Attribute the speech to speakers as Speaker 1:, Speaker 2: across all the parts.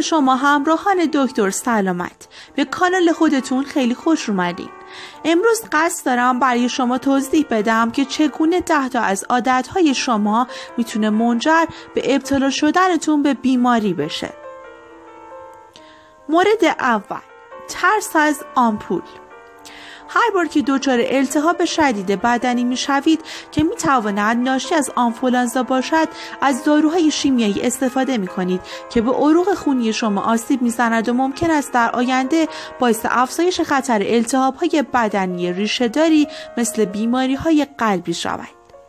Speaker 1: به شما همراهان دکتر سلامت. به کانال خودتون خیلی خوش اومدین. امروز قصد دارم برای شما توضیح بدم که چگونه 10 تا از عادتهای شما میتونه منجر به ابتلا شدنتون به بیماری بشه. مورد اول، ترس از آمپول. هر بار که دچار التهاب شدید بدنی میشوید که میتواند ناشی از آنفولانزا باشد، از داروهای شیمیایی استفاده میکنید که به عروق خونی شما آسیب میزند و ممکن است در آینده باعث افزایش خطر التهاب‌های بدنی ریشه‌داری مثل بیماری‌های قلبی شود.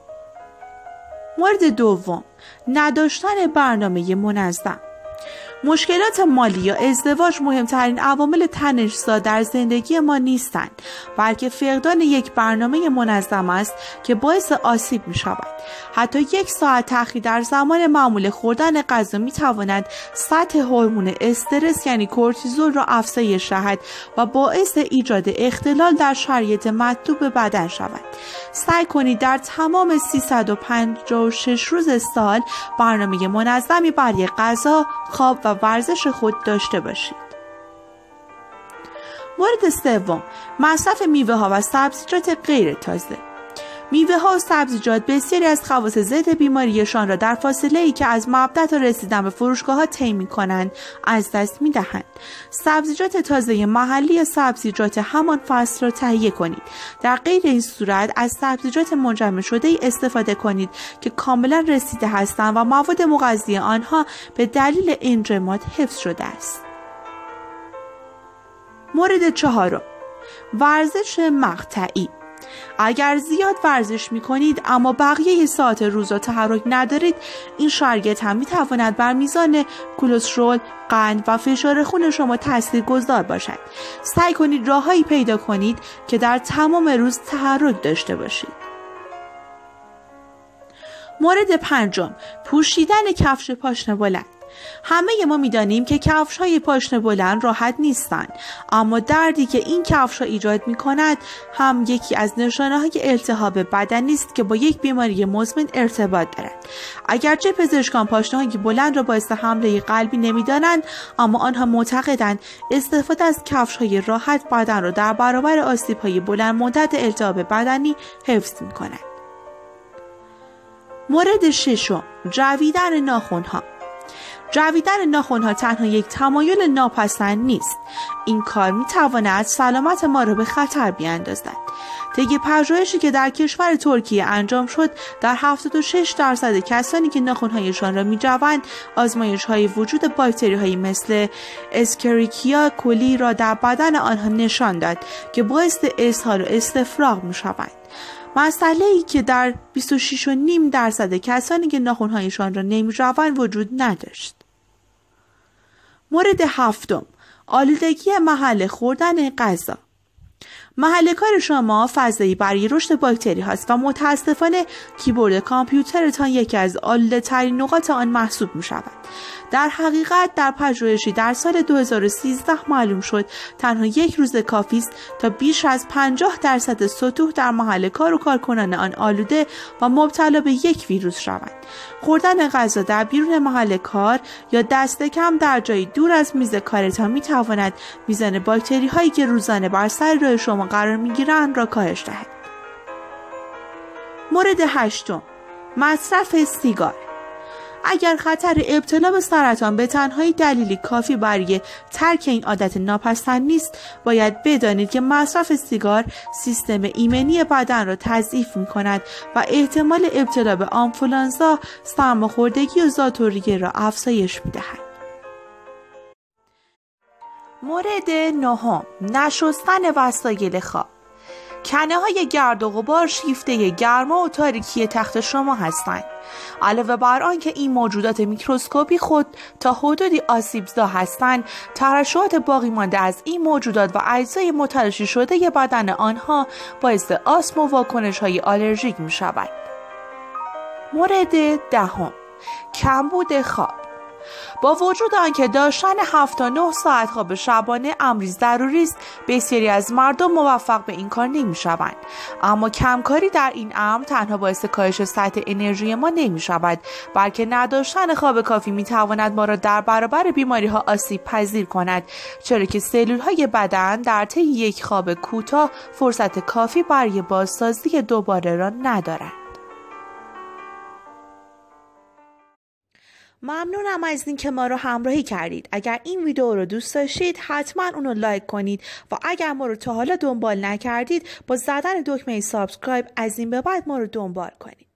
Speaker 1: مورد دوم، نداشتن برنامه منظم. مشکلات مالی یا ازدواج مهمترین عوامل تنش‌زا در زندگی ما نیستند، بلکه فقدان یک برنامه منظم است که باعث آسیب می شود. حتی 1 ساعت تأخیر در زمان معمول خوردن غذا می تواند سطح هورمون استرس یعنی کورتیزول را افزایش دهد و باعث ایجاد اختلال در شرایط مطلوب بدن شود. سعی کنید در تمام 356 روز سال برنامه منظمی برای غذا، خواب و ورزش خود داشته باشید. مورد سوم، مصرف میوه ها و سبزیجات غیر تازه. میوه ها و سبزیجات بسیاری از خواص ضد بیماریشان را در فاصله ای که از مبدا تا رسیدن به فروشگاه ها طی می‌کنند از دست می‌دهند. سبزیجات تازه محلی یا سبزیجات همان فصل را تهیه کنید. در غیر این صورت از سبزیجات منجمد شده استفاده کنید که کاملا رسیده هستند و مواد مغذی آنها به دلیل انجماد حفظ شده است. مورد چهارم، ورزش مقطعی. اگر زیاد ورزش می کنید اما بقیه ساعت روز را تحرک ندارید، این شرایط هم می تواند بر میزان کلسترول، قند و فشار خون شما تاثیرگذار باشد. سعی کنید راههایی پیدا کنید که در تمام روز تحرک داشته باشید. مورد پنجم، پوشیدن کفش پاشنه بلند. همه ما میدانیم که کفش‌های پاشنه بلند راحت نیستند، اما دردی که این کفش‌ها ایجاد می‌کند هم یکی از نشانه‌های التهاب بدنی است که با یک بیماری مزمن ارتباط دارد. اگرچه پزشکان پاشنه‌های بلند را باعث حمله قلبی نمی‌دانند، اما آنها معتقدند استفاده از کفش‌های راحت بدن را در برابر آسیب‌های بلند مدت التهاب بدنی حفظ می‌کند. مورد ششم، جویدن ناخن‌ها. جویدن ناخن‌ها تنها یک تمایل ناپسند نیست. این کار می‌تواند سلامت ما را به خطر بیاندازد. طی پژوهشی که در کشور ترکیه انجام شد، در 76% کسانی که ناخن‌هایشان را می‌جوند، آزمایش‌های وجود باکتری‌هایی مثل اسکریکیا کولی را در بدن آنها نشان داد که باعث اسهال و استفراغ می‌شوند. مسئله‌ای که در 26.5% کسانی که ناخن‌هایشان را نمی‌جوند وجود نداشت. مورد هفتم، آلودگی محل خوردن غذا. محل کار شما فضایی برای رشد باکتری هست و متاسفانه کیبورد کامپیوترتان یکی از آلوده ترین نقاط آن محسوب می شود. در حقیقت در پژوهشی در سال 2013 معلوم شد تنها 1 روز کافی است تا بیش از 50% سطوح در محل کار و کارکنان آن آلوده و مبتلا به یک ویروس شوند. خوردن غذا در بیرون محل کار یا دست کم در جایی دور از میز کارتان می تواند میزان باکتری هایی که روزانه بر سر راه شما قرار می گیرند را کاهش دهد. مورد هشتم، مصرف سیگار. اگر خطر ابتلا به سرطان به تنهایی دلیلی کافی برای ترک این عادت ناپسند نیست، باید بدانید که مصرف سیگار سیستم ایمنی بدن را تضعیف می کند و احتمال ابتلا به آنفولانزا، سرماخوردگی و ذات‌الریه را افزایش می دهد. مورد نهم، نشستن وسایل خواب. کنه های گرد و غبار شیفته گرما و تاریکی تخت شما هستند. علاوه بر آن که این موجودات میکروسکوپی خود تا حدودی آسیبزا هستند، ترشحات باقی مانده از این موجودات و اجزای متلاشی شده بدن آنها باعث آسم و واکنش های آلرژیک می شود. مورد دهم، کمبود خواب. با وجود آنکه داشتن 7 تا 9 ساعت خواب شبانه امری ضروری است، بسیاری از مردم موفق به این کار نمی‌شوند. اما کمکاری در این امر تنها باعث کاهش سطح انرژی ما نمی‌شود، بلکه نداشتن خواب کافی می‌تواند ما را در برابر بیماری‌ها آسیب پذیر کند، چرا که سلول‌های بدن در طی یک خواب کوتاه فرصت کافی برای بازسازی دوباره را ندارند. ممنونم از اینکه ما رو همراهی کردید. اگر این ویدیو رو دوست داشتید حتما اونو لایک کنید و اگر ما رو تا حالا دنبال نکردید با زدن دکمه سابسکرایب از این به بعد ما رو دنبال کنید.